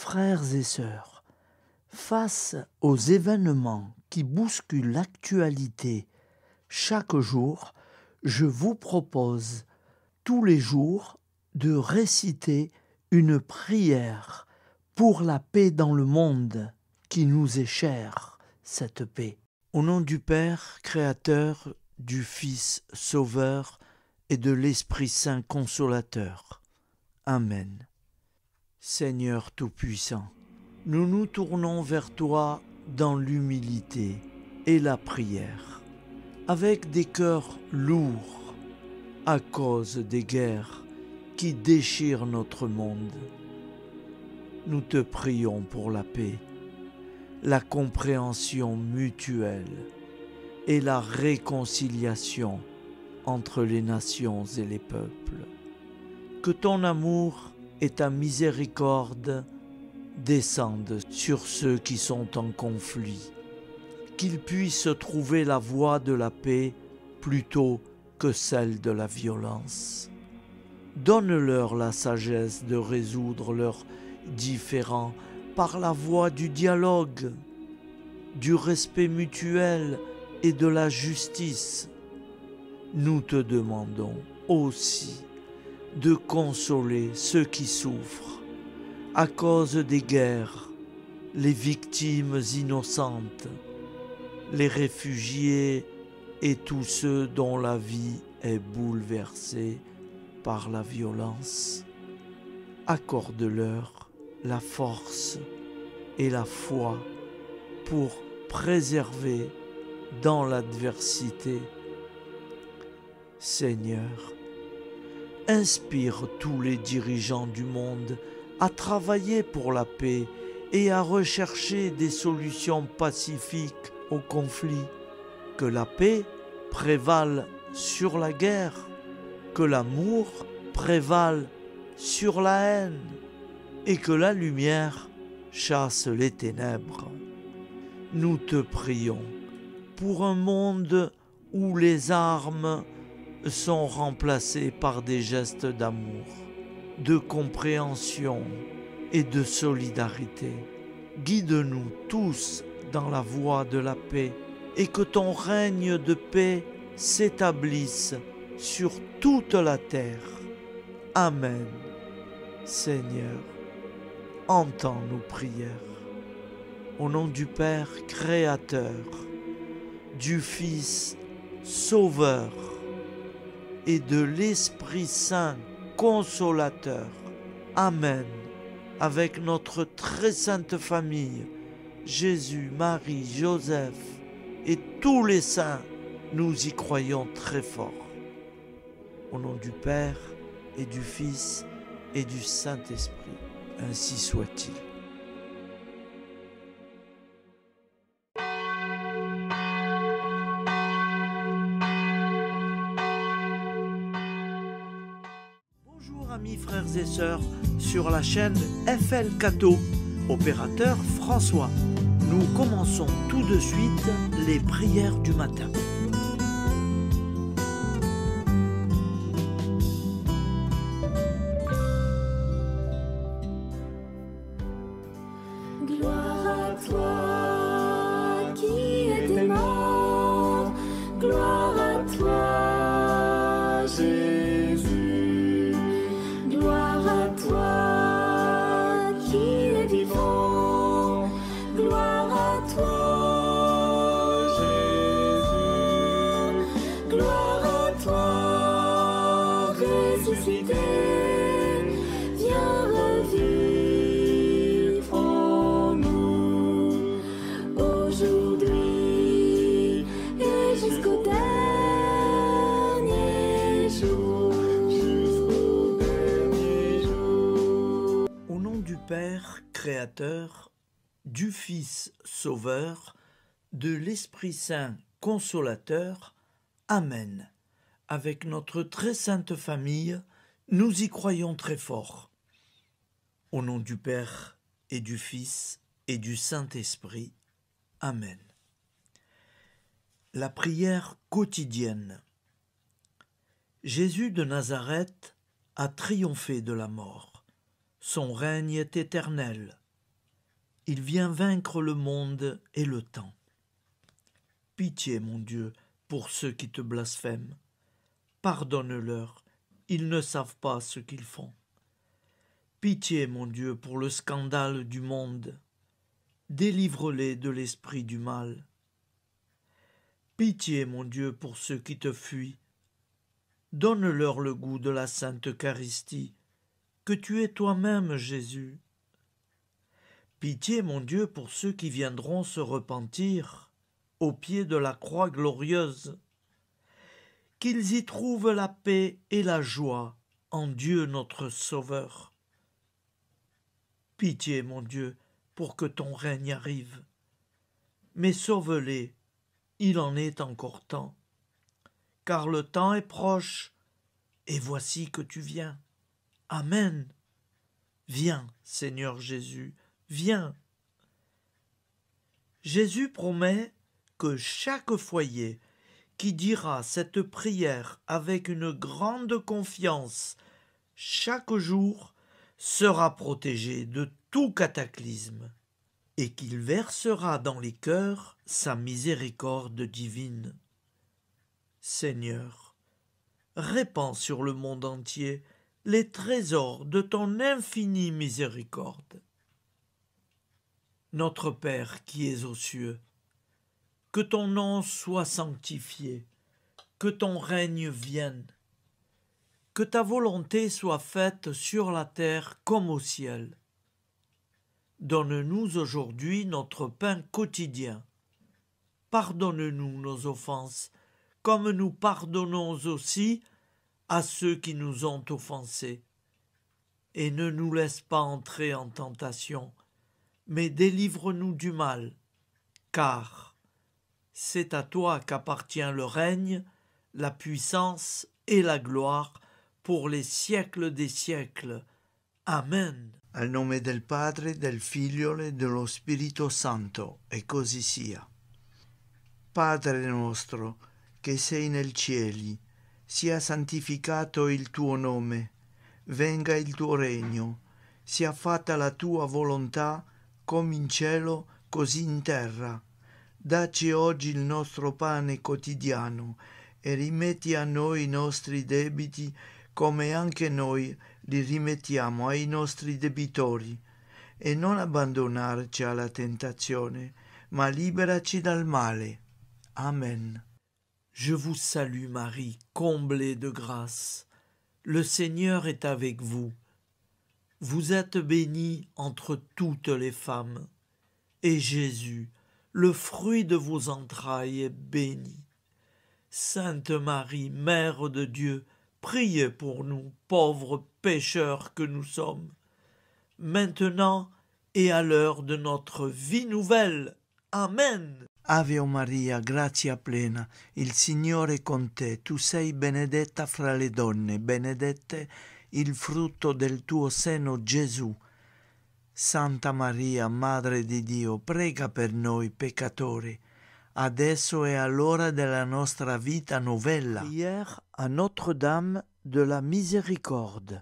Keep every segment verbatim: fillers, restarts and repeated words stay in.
Frères et sœurs, face aux événements qui bousculent l'actualité chaque jour, je vous propose tous les jours de réciter une prière pour la paix dans le monde qui nous est chère, cette paix. Au nom du Père, Créateur, du Fils, Sauveur et de l'Esprit Saint Consolateur. Amen. Seigneur Tout-Puissant, nous nous tournons vers toi dans l'humilité et la prière, avec des cœurs lourds à cause des guerres qui déchirent notre monde. Nous te prions pour la paix, la compréhension mutuelle et la réconciliation entre les nations et les peuples. Que ton amour et ta miséricorde descendent sur ceux qui sont en conflit, qu'ils puissent trouver la voie de la paix plutôt que celle de la violence. Donne-leur la sagesse de résoudre leurs différends par la voie du dialogue, du respect mutuel et de la justice. Nous te demandons aussi de consoler ceux qui souffrent à cause des guerres, les victimes innocentes, les réfugiés et tous ceux dont la vie est bouleversée par la violence. Accorde-leur la force et la foi pour préserver dans l'adversité. Seigneur, inspire tous les dirigeants du monde à travailler pour la paix et à rechercher des solutions pacifiques aux conflits. Que la paix prévale sur la guerre, que l'amour prévale sur la haine et que la lumière chasse les ténèbres. Nous te prions pour un monde où les armes sont remplacés par des gestes d'amour, de compréhension et de solidarité. Guide-nous tous dans la voie de la paix et que ton règne de paix s'établisse sur toute la terre. Amen. Seigneur, entends nos prières. Au nom du Père Créateur, du Fils Sauveur et de l'Esprit Saint Consolateur. Amen. Avec notre très sainte famille, Jésus, Marie, Joseph et tous les saints, nous y croyons très fort. Au nom du Père et du Fils et du Saint-Esprit, ainsi soit-il. Amis, frères et sœurs, sur la chaîne F L Cato, opérateur François. Nous commençons tout de suite les prières du matin. Gloire à toi qui es mort, gloire à toi Jésus. Gloire à toi qui es vivant, gloire à toi Jésus, gloire à toi ressuscité, viens revivre en nous aujourd'hui et jusqu'au dernier jour. Père Créateur, du Fils Sauveur, de l'Esprit Saint Consolateur. Amen. Avec notre très sainte famille, nous y croyons très fort. Au nom du Père et du Fils et du Saint-Esprit. Amen. La prière quotidienne. Jésus de Nazareth a triomphé de la mort. Son règne est éternel. Il vient vaincre le monde et le temps. Pitié, mon Dieu, pour ceux qui te blasphèment. Pardonne-leur, ils ne savent pas ce qu'ils font. Pitié, mon Dieu, pour le scandale du monde. Délivre-les de l'esprit du mal. Pitié, mon Dieu, pour ceux qui te fuient. Donne-leur le goût de la Sainte Eucharistie, que tu es toi-même, Jésus. Pitié, mon Dieu, pour ceux qui viendront se repentir au pied de la croix glorieuse, qu'ils y trouvent la paix et la joie en Dieu notre Sauveur. Pitié, mon Dieu, pour que ton règne arrive. Mais sauve-les, il en est encore temps, car le temps est proche, et voici que tu viens. Amen. Viens, Seigneur Jésus, viens. Jésus promet que chaque foyer qui dira cette prière avec une grande confiance chaque jour sera protégé de tout cataclysme et qu'il versera dans les cœurs sa miséricorde divine. Seigneur, répands sur le monde entier les trésors de ton infinie miséricorde. Notre Père qui es aux cieux, que ton nom soit sanctifié, que ton règne vienne, que ta volonté soit faite sur la terre comme au ciel. Donne-nous aujourd'hui notre pain quotidien. Pardonne-nous nos offenses, comme nous pardonnons aussi à ceux qui nous ont offensés. Et ne nous laisse pas entrer en tentation, mais délivre-nous du mal, car c'est à toi qu'appartient le règne, la puissance et la gloire pour les siècles des siècles. Amen. Al nome del Padre, del Figlio e dello Spirito Santo, e così sia. Padre nostro, che sei nel cieli, sia santificato il tuo nome, venga il tuo regno, sia fatta la tua volontà, come in cielo, così in terra. Dacci oggi il nostro pane quotidiano e rimetti a noi i nostri debiti, come anche noi li rimettiamo ai nostri debitori, e non abbandonarci alla tentazione, ma liberaci dal male. Amen. Je vous salue Marie, comblée de grâce. Le Seigneur est avec vous. Vous êtes bénie entre toutes les femmes, et Jésus, le fruit de vos entrailles, est béni. Sainte Marie, Mère de Dieu, priez pour nous, pauvres pécheurs que nous sommes, maintenant et à l'heure de notre vie nouvelle. Amen. Ave Maria, grazia plena, il Signore è con te, tu sei benedetta fra le donne, benedetto il frutto del tuo seno, Gesù. Santa Maria, Madre di Dio, prega per noi peccatori, adesso e all'ora della nostra vita novella. Prière à Notre-Dame de la Miséricorde.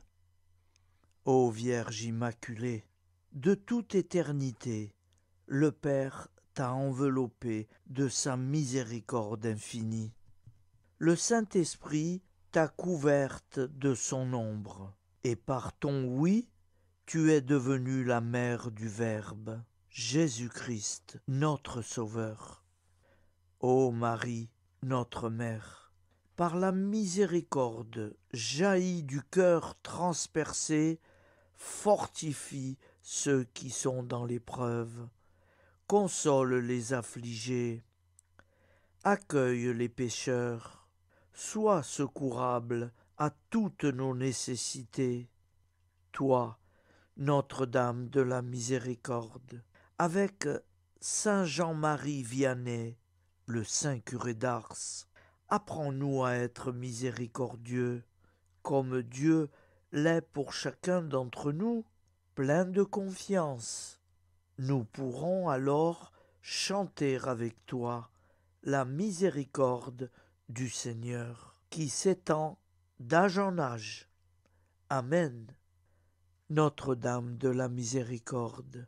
Ô Vierge Immaculée, de toute éternité, le Père t'a enveloppé de sa miséricorde infinie. Le Saint-Esprit t'a couverte de son ombre, et par ton oui, tu es devenue la mère du Verbe, Jésus-Christ, notre Sauveur. Ô Marie, notre Mère, par la miséricorde jaillie du cœur transpercé, fortifie ceux qui sont dans l'épreuve, console les affligés, accueille les pécheurs, sois secourable à toutes nos nécessités. Toi, Notre-Dame de la Miséricorde, avec Saint Jean-Marie Vianney, le Saint curé d'Ars, apprends-nous à être miséricordieux, comme Dieu l'est pour chacun d'entre nous, plein de confiance. Nous pourrons alors chanter avec toi la miséricorde du Seigneur, qui s'étend d'âge en âge. Amen. Notre-Dame de la Miséricorde,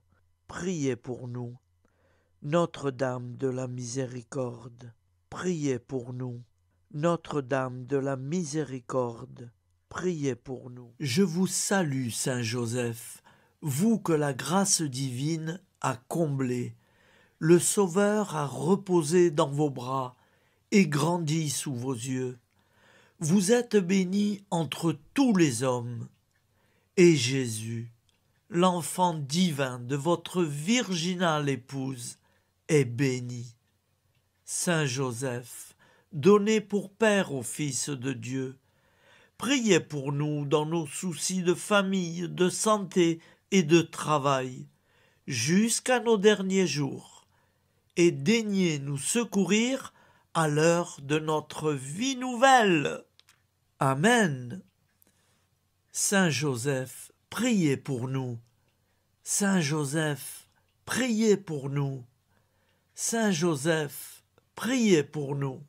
priez pour nous. Notre-Dame de la Miséricorde, priez pour nous. Notre-Dame de la Miséricorde, priez pour nous. Je vous salue, Saint Joseph, vous que la grâce divine a comblé. Le Sauveur a reposé dans vos bras et grandi sous vos yeux. Vous êtes bénie entre tous les hommes, et Jésus, l'enfant divin de votre virginale épouse, est béni. Saint Joseph, donné pour Père au Fils de Dieu, priez pour nous dans nos soucis de famille, de santé et de travail, jusqu'à nos derniers jours, et daignez nous secourir à l'heure de notre vie nouvelle. Amen. Saint Joseph, priez pour nous. Saint Joseph, priez pour nous. Saint Joseph, priez pour nous.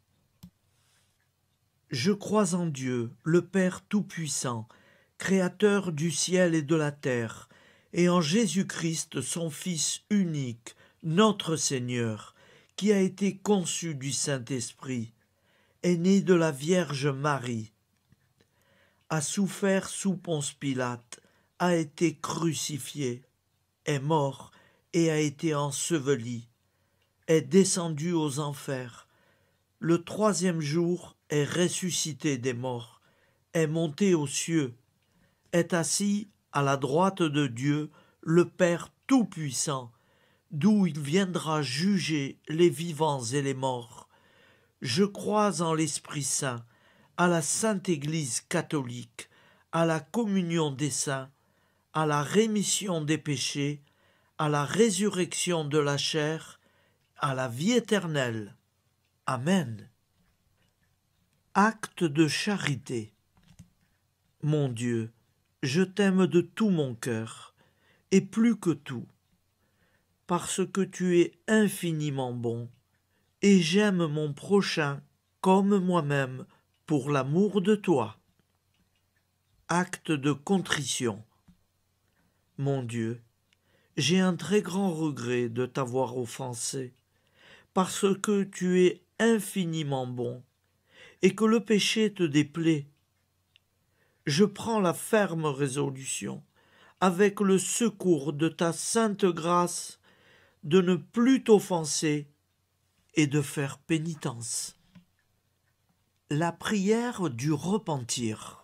Je crois en Dieu, le Père Tout-Puissant, Créateur du ciel et de la terre, et en Jésus-Christ, son Fils unique, notre Seigneur, qui a été conçu du Saint-Esprit, est né de la Vierge Marie, a souffert sous Ponce Pilate, a été crucifié, est mort et a été enseveli, est descendu aux enfers, le troisième jour est ressuscité des morts, est monté aux cieux, est assis à la droite de Dieu, le Père Tout-Puissant, d'où il viendra juger les vivants et les morts. Je crois en l'Esprit Saint, à la Sainte Église catholique, à la communion des saints, à la rémission des péchés, à la résurrection de la chair, à la vie éternelle. Amen. Acte de charité. Mon Dieu, je t'aime de tout mon cœur, et plus que tout, parce que tu es infiniment bon, et j'aime mon prochain comme moi-même pour l'amour de toi. Acte de contrition. Mon Dieu, j'ai un très grand regret de t'avoir offensé, parce que tu es infiniment bon, et que le péché te déplaît. Je prends la ferme résolution, avec le secours de ta sainte grâce, de ne plus t'offenser et de faire pénitence. La prière du repentir.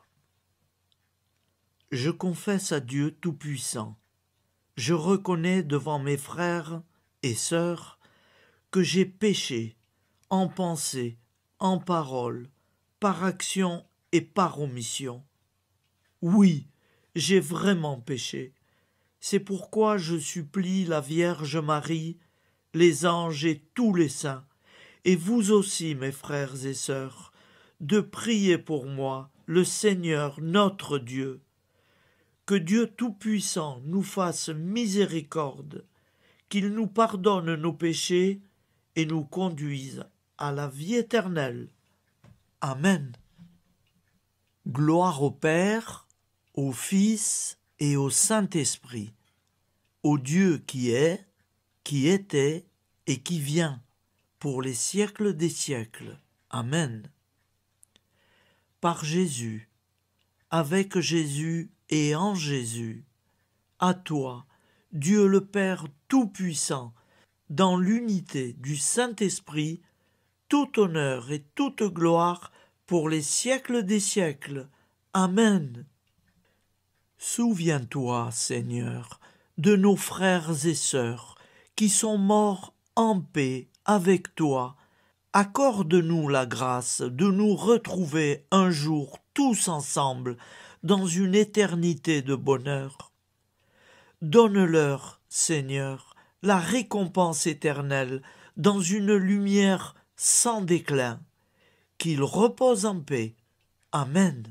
Je confesse à Dieu Tout-Puissant, je reconnais devant mes frères et sœurs que j'ai péché en pensée, en parole, par action et par omission. Oui, j'ai vraiment péché. C'est pourquoi je supplie la Vierge Marie, les anges et tous les saints, et vous aussi, mes frères et sœurs, de prier pour moi, le Seigneur notre Dieu. Que Dieu Tout-Puissant nous fasse miséricorde, qu'il nous pardonne nos péchés et nous conduise à la vie éternelle. Amen. Gloire au Père, au Fils et au Saint-Esprit, au Dieu qui est, qui était et qui vient, pour les siècles des siècles. Amen. Par Jésus, avec Jésus et en Jésus, à toi, Dieu le Père Tout-Puissant, dans l'unité du Saint-Esprit, tout honneur et toute gloire pour les siècles des siècles. Amen. Souviens-toi, Seigneur, de nos frères et sœurs qui sont morts en paix avec toi. Accorde-nous la grâce de nous retrouver un jour tous ensemble dans une éternité de bonheur. Donne-leur, Seigneur, la récompense éternelle dans une lumière sans déclin. Qu'ils reposent en paix. Amen.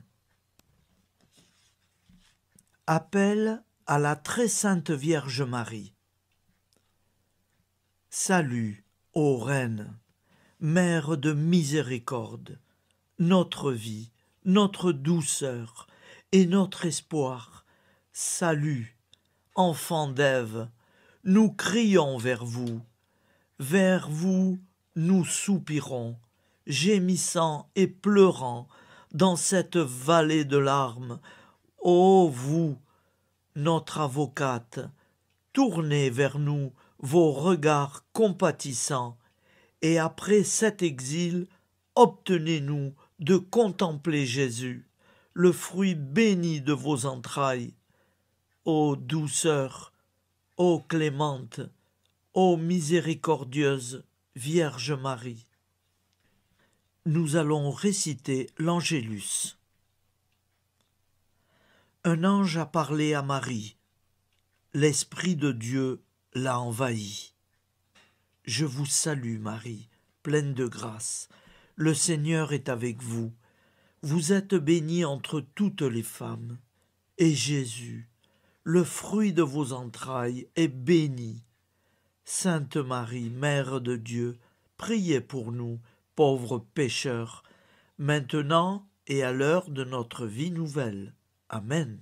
Appel à la très sainte Vierge Marie. Salut, ô Reine, Mère de miséricorde, notre vie, notre douceur et notre espoir. Salut, enfant d'Ève, nous crions vers vous. Vers vous, nous soupirons, gémissant et pleurant dans cette vallée de larmes. Ô vous, notre avocate, tournez vers nous vos regards compatissants, et après cet exil, obtenez-nous de contempler Jésus, le fruit béni de vos entrailles. Ô douceur, ô clémente, ô miséricordieuse Vierge Marie. Nous allons réciter l'Angélus. Un ange a parlé à Marie. L'Esprit de Dieu l'a envahie. Je vous salue Marie, pleine de grâce. Le Seigneur est avec vous. Vous êtes bénie entre toutes les femmes. Et Jésus, le fruit de vos entrailles, est béni. Sainte Marie, Mère de Dieu, priez pour nous, pauvres pécheurs, maintenant et à l'heure de notre vie nouvelle. Amen.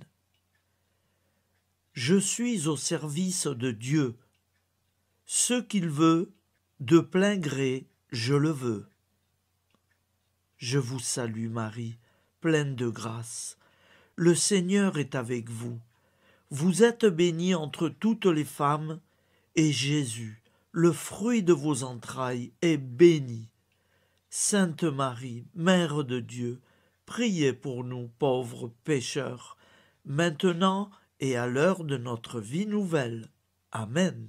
Je suis au service de Dieu. Ce qu'il veut, de plein gré, je le veux. Je vous salue Marie, pleine de grâce. Le Seigneur est avec vous. Vous êtes bénie entre toutes les femmes, et Jésus, le fruit de vos entrailles, est béni. Sainte Marie, Mère de Dieu, priez pour nous pauvres pécheurs, maintenant et à l'heure de notre vie nouvelle. Amen.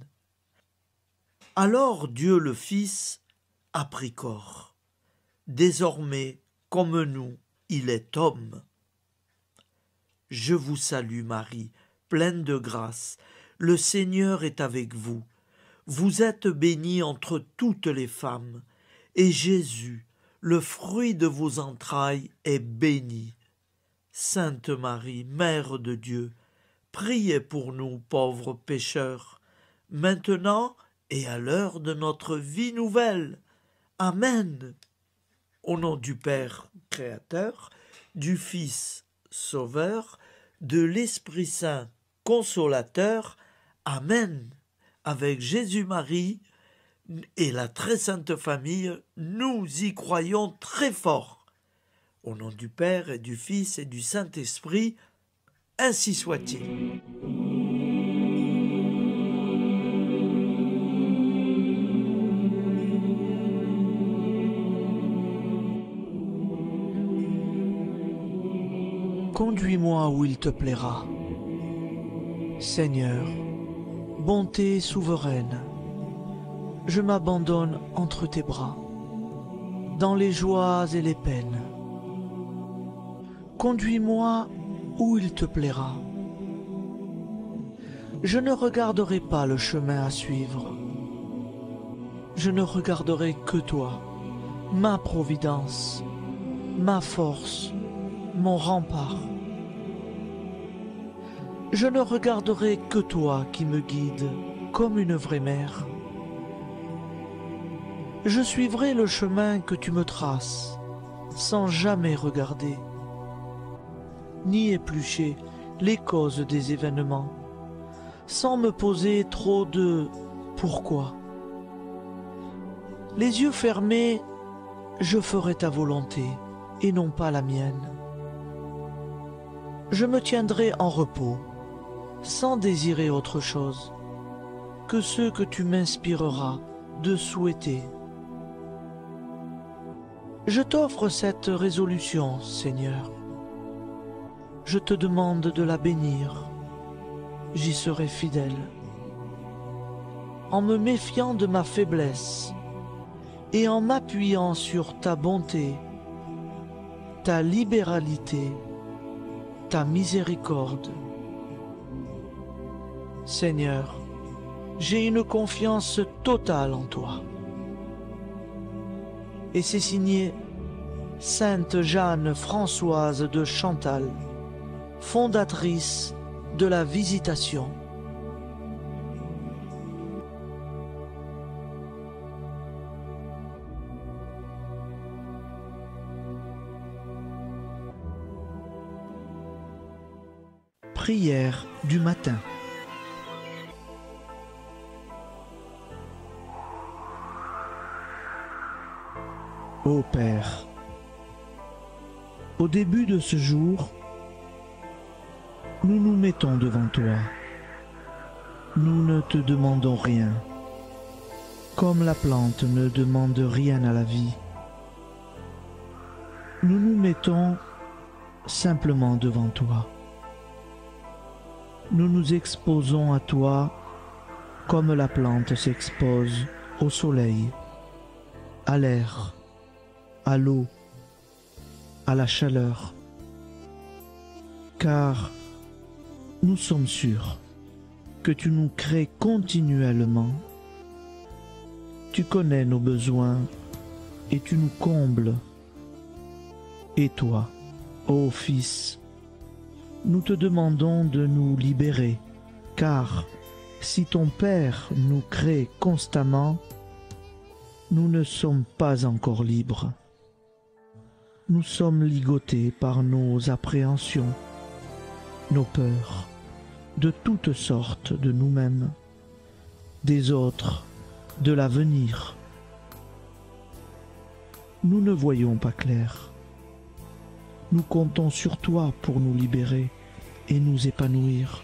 Alors Dieu le Fils a pris corps. Désormais, comme nous, il est homme. Je vous salue Marie, pleine de grâce. Le Seigneur est avec vous. Vous êtes bénie entre toutes les femmes, et Jésus, le fruit de vos entrailles, est béni. Sainte Marie, Mère de Dieu, priez pour nous pauvres pécheurs, maintenant et à l'heure de notre vie nouvelle. Amen. Au nom du Père Créateur, du Fils Sauveur, de l'Esprit Saint Consolateur. Amen. Avec Jésus-Marie et la très sainte famille, nous y croyons très fort. Au nom du Père et du Fils et du Saint-Esprit, ainsi soit-il. Conduis-moi où il te plaira. Seigneur, bonté souveraine, je m'abandonne entre tes bras, dans les joies et les peines. Conduis-moi où il te plaira. Je ne regarderai pas le chemin à suivre. Je ne regarderai que toi, ma providence, ma force, mon rempart. Je ne regarderai que toi qui me guides comme une vraie mère. Je suivrai le chemin que tu me traces, sans jamais regarder, ni éplucher les causes des événements, sans me poser trop de « pourquoi ». Les yeux fermés, je ferai ta volonté et non pas la mienne. Je me tiendrai en repos, sans désirer autre chose que ce que tu m'inspireras de souhaiter. Je t'offre cette résolution, Seigneur. Je te demande de la bénir. J'y serai fidèle. En me méfiant de ma faiblesse et en m'appuyant sur ta bonté, ta libéralité, ta miséricorde. Seigneur, j'ai une confiance totale en toi. Et c'est signé Sainte Jeanne Françoise de Chantal, fondatrice de la Visitation. Prière du matin. Ô Père, au début de ce jour, nous nous mettons devant toi. Nous ne te demandons rien, comme la plante ne demande rien à la vie. Nous nous mettons simplement devant toi. Nous nous exposons à toi comme la plante s'expose au soleil, à l'air, à l'eau, à la chaleur. Car nous sommes sûrs que tu nous crées continuellement. Tu connais nos besoins et tu nous combles. Et toi, ô Fils, nous te demandons de nous libérer, car si ton Père nous crée constamment, nous ne sommes pas encore libres. Nous sommes ligotés par nos appréhensions, nos peurs, de toutes sortes de nous-mêmes, des autres, de l'avenir. Nous ne voyons pas clair. Nous comptons sur toi pour nous libérer et nous épanouir.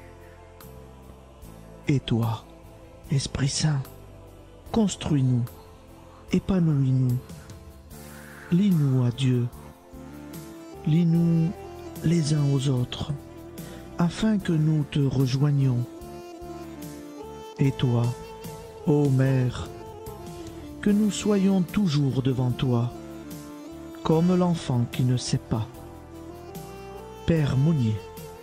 Et toi, Esprit Saint, construis-nous, épanouis-nous, lie-nous à Dieu, lie-nous les uns aux autres, afin que nous te rejoignions. Et toi, ô Mère, que nous soyons toujours devant toi, comme l'enfant qui ne sait pas. Père Monnier,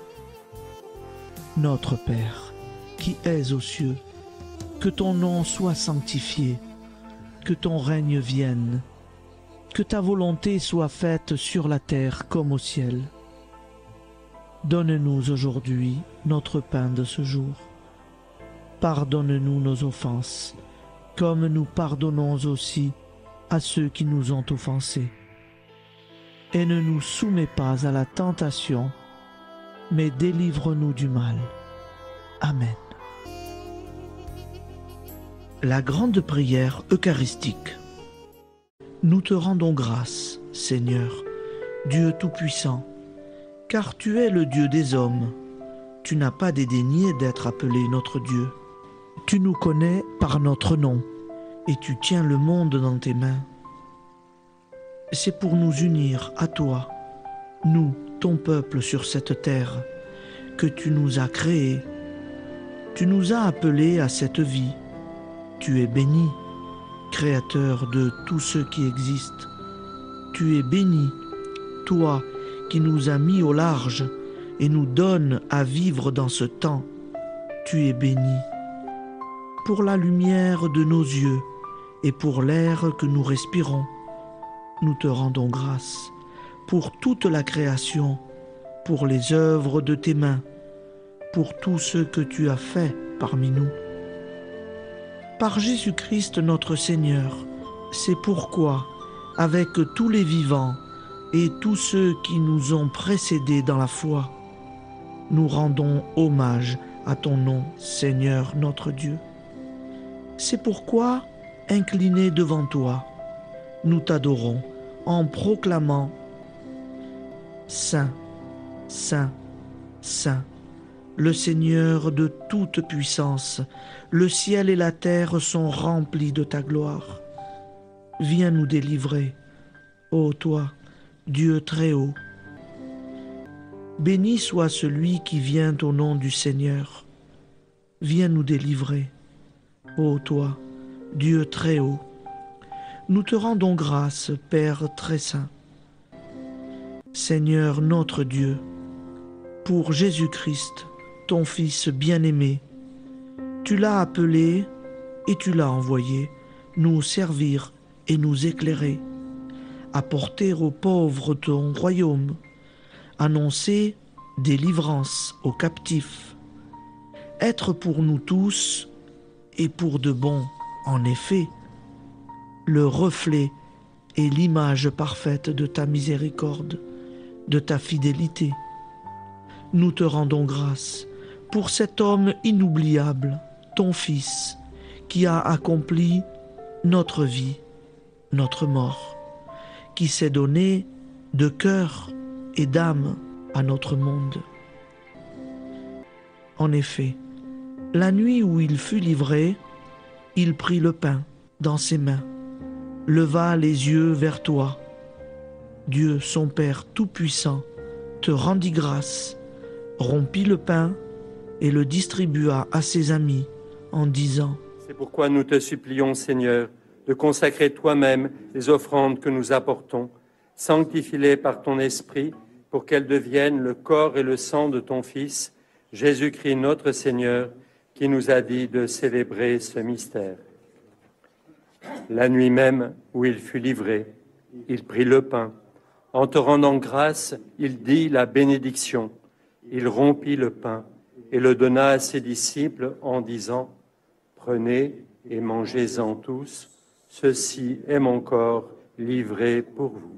notre Père, qui es aux cieux, que ton nom soit sanctifié, que ton règne vienne, que ta volonté soit faite sur la terre comme au ciel. Donne-nous aujourd'hui notre pain de ce jour. Pardonne-nous nos offenses, comme nous pardonnons aussi à ceux qui nous ont offensés. Et ne nous soumets pas à la tentation, mais délivre-nous du mal. Amen. La grande prière eucharistique. Nous te rendons grâce, Seigneur, Dieu Tout-Puissant, car tu es le Dieu des hommes. Tu n'as pas dédaigné d'être appelé notre Dieu. Tu nous connais par notre nom, et tu tiens le monde dans tes mains. C'est pour nous unir à toi, nous, ton peuple sur cette terre, que tu nous as créés. Tu nous as appelés à cette vie. Tu es béni, Créateur de tout ce qui existe. Tu es béni, toi qui nous as mis au large et nous donnes à vivre dans ce temps. Tu es béni. Pour la lumière de nos yeux et pour l'air que nous respirons, nous te rendons grâce. Pour toute la création, pour les œuvres de tes mains, pour tout ce que tu as fait parmi nous. Par Jésus-Christ notre Seigneur, c'est pourquoi, avec tous les vivants et tous ceux qui nous ont précédés dans la foi, nous rendons hommage à ton nom, Seigneur notre Dieu. C'est pourquoi, inclinés devant toi, nous t'adorons en proclamant « Saint, Saint, Saint ». Le Seigneur de toute puissance, le ciel et la terre sont remplis de ta gloire. Viens nous délivrer, ô toi, Dieu très haut. Béni soit celui qui vient au nom du Seigneur. Viens nous délivrer, ô toi, Dieu très haut. Nous te rendons grâce, Père très saint. Seigneur notre Dieu, pour Jésus-Christ, ton Fils bien-aimé, tu l'as appelé et tu l'as envoyé nous servir et nous éclairer, apporter aux pauvres ton royaume, annoncer délivrance aux captifs, être pour nous tous et pour de bon, en effet, le reflet et l'image parfaite de ta miséricorde, de ta fidélité. Nous te rendons grâce pour cet homme inoubliable, ton Fils, qui a accompli notre vie, notre mort, qui s'est donné de cœur et d'âme à notre monde. En effet, la nuit où il fut livré, il prit le pain dans ses mains, leva les yeux vers toi. Dieu, son Père Tout-Puissant, te rendit grâce, rompit le pain et le distribua à ses amis en disant : C'est pourquoi nous te supplions, Seigneur, de consacrer toi-même les offrandes que nous apportons. Sanctifie-les par ton Esprit pour qu'elles deviennent le corps et le sang de ton Fils, Jésus-Christ notre Seigneur, qui nous a dit de célébrer ce mystère. La nuit même où il fut livré, il prit le pain. En te rendant grâce, il dit la bénédiction. Il rompit le pain et le donna à ses disciples en disant : Prenez et mangez-en tous, ceci est mon corps livré pour vous.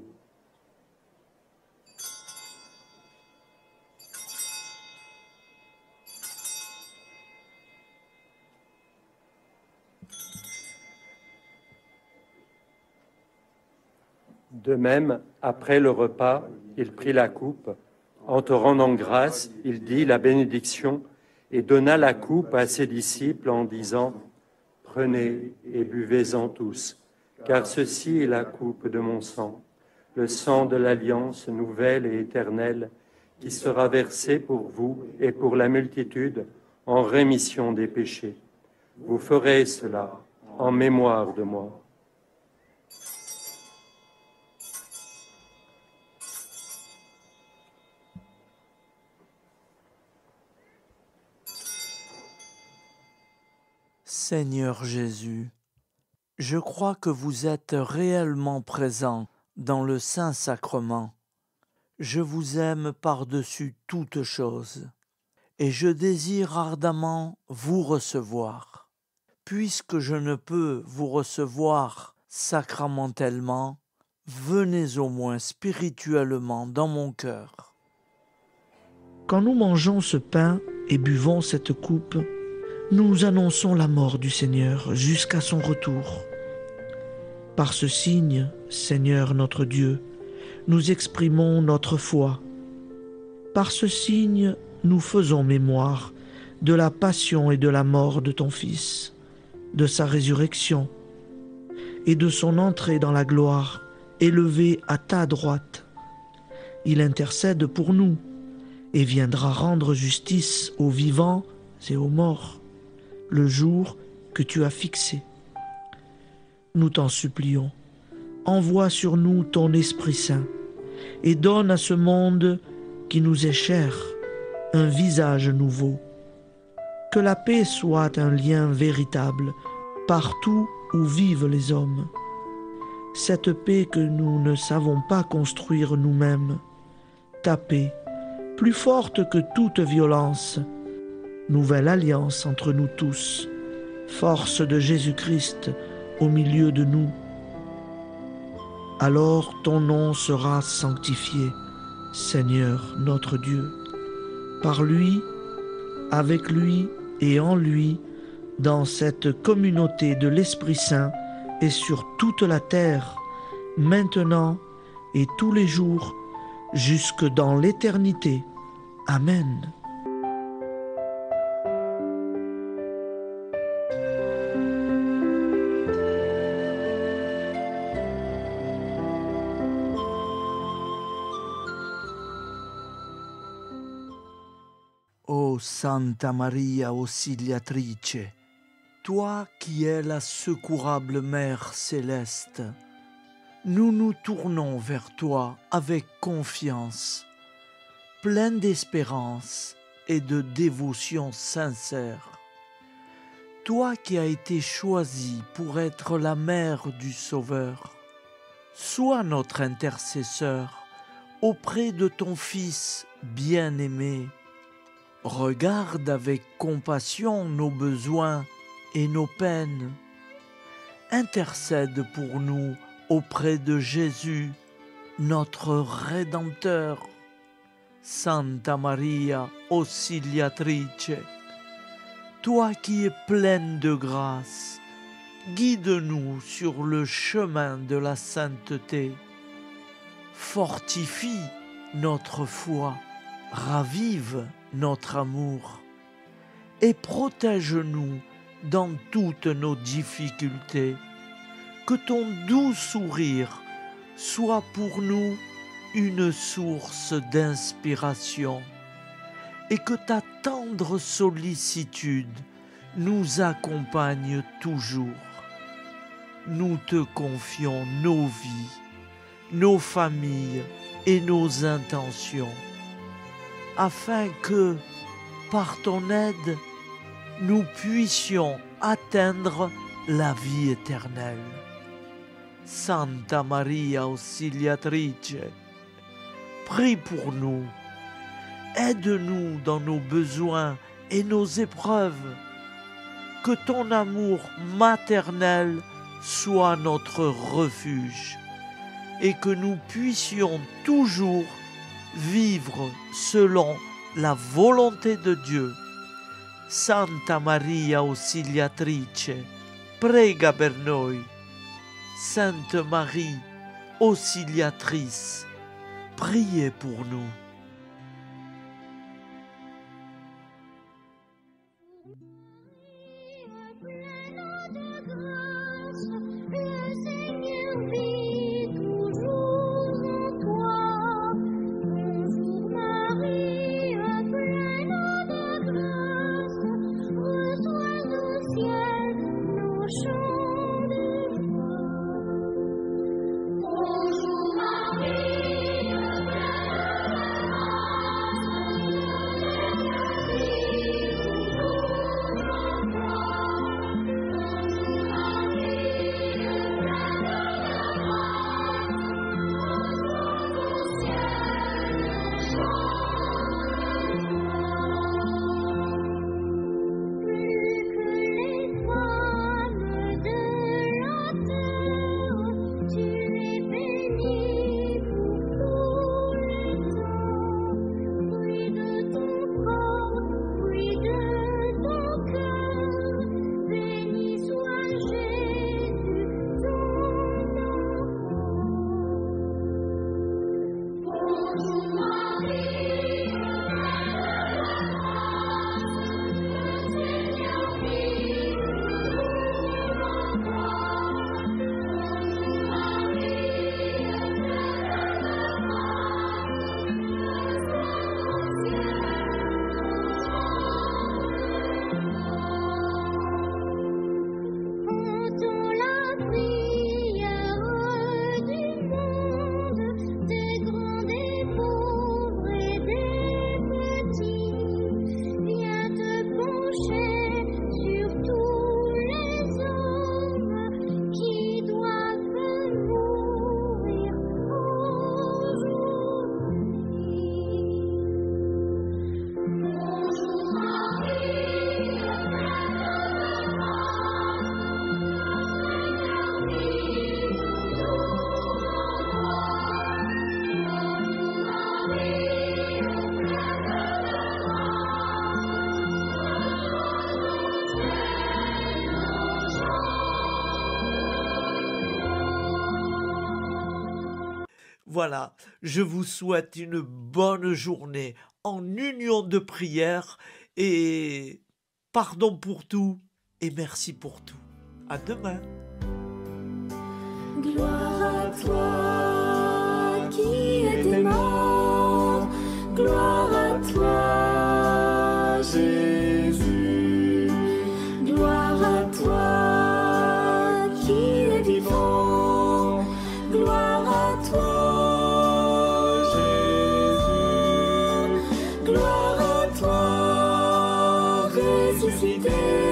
De même, après le repas, il prit la coupe. En te rendant grâce, il dit la bénédiction et donna la coupe à ses disciples en disant : Prenez et buvez-en tous, car ceci est la coupe de mon sang, le sang de l'alliance nouvelle et éternelle, qui sera versé pour vous et pour la multitude en rémission des péchés. Vous ferez cela en mémoire de moi. Seigneur Jésus, je crois que vous êtes réellement présent dans le Saint-Sacrement. Je vous aime par-dessus toute chose et je désire ardemment vous recevoir. Puisque je ne peux vous recevoir sacramentellement, venez au moins spirituellement dans mon cœur. Quand nous mangeons ce pain et buvons cette coupe, nous annonçons la mort du Seigneur jusqu'à son retour. Par ce signe, Seigneur notre Dieu, nous exprimons notre foi. Par ce signe, nous faisons mémoire de la passion et de la mort de ton Fils, de sa résurrection et de son entrée dans la gloire, élevé à ta droite. Il intercède pour nous et viendra rendre justice aux vivants et aux morts, le jour que tu as fixé. Nous t'en supplions, envoie sur nous ton Esprit Saint et donne à ce monde qui nous est cher un visage nouveau. Que la paix soit un lien véritable partout où vivent les hommes. Cette paix que nous ne savons pas construire nous-mêmes. Ta paix, plus forte que toute violence. Nouvelle alliance entre nous tous. Force de Jésus-Christ au milieu de nous. Alors ton nom sera sanctifié, Seigneur notre Dieu. Par lui, avec lui et en lui, dans cette communauté de l'Esprit Saint et sur toute la terre, maintenant et tous les jours, jusque dans l'éternité. Amen. Ô Santa Maria Auxiliatrice, toi qui es la secourable Mère céleste, nous nous tournons vers toi avec confiance, plein d'espérance et de dévotion sincère. Toi qui as été choisie pour être la mère du Sauveur, sois notre intercesseur auprès de ton Fils bien-aimé. Regarde avec compassion nos besoins et nos peines. Intercède pour nous auprès de Jésus, notre Rédempteur. Santa Maria Auxiliatrice, toi qui es pleine de grâce, guide-nous sur le chemin de la sainteté. fortifie notre foi, ravive notre amour et protège-nous dans toutes nos difficultés. Que ton doux sourire soit pour nous une source d'inspiration et que ta tendre sollicitude nous accompagne toujours. Nous te confions nos vies, nos familles et nos intentions, afin que, par ton aide, nous puissions atteindre la vie éternelle. Santa Maria Auxiliatrice, prie pour nous, aide-nous dans nos besoins et nos épreuves, que ton amour maternel soit notre refuge et que nous puissions toujours vivre selon la volonté de Dieu. Santa Maria Auxiliatrice, prega per noi. Sainte Marie, Auxiliatrice, priez pour nous. Voilà, je vous souhaite une bonne journée en union de prière et pardon pour tout et merci pour tout. À demain. Gloire à toi qui étais mort, gloire à toi Jésus, gloire à toi qui es vivant, gloire à toi Jésus, gloire à toi ressuscité.